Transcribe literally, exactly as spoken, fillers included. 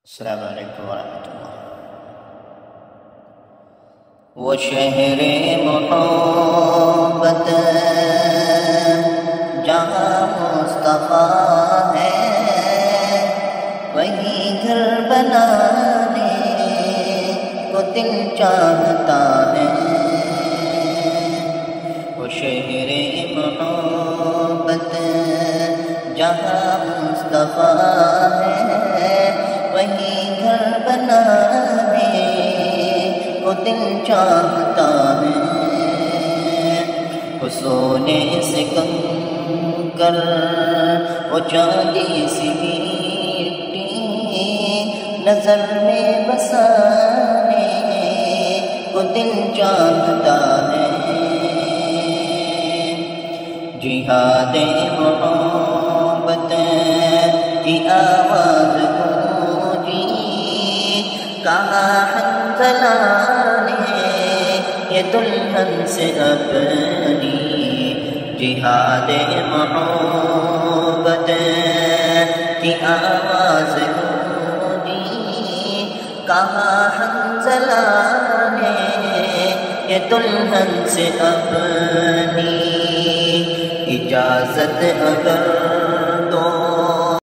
السلام علیکم ورحمۃ اللہ۔ وہ شہر محبت جہاں مصطفیٰ ہے، وہی گھر بنانے کو دل چاہتا ہے۔ وہ شہر محبت جہاں مصطفیٰ ہے، وہی گھر بنانے کو دل چاہتا ہے۔ وہ سونے سے کنکر، وہ چاندی سی مٹی نظر میں بسانے کو دل چاہتا ہے۔ جہاد محبت کی آواز گونجی، کہا حنظلہ نے یہ دلہن سے اپنی۔ جہاد محبت کی آواز گونجی، کہا حنظلہ نے یہ دلہن سے اپنی۔ اجازت اگر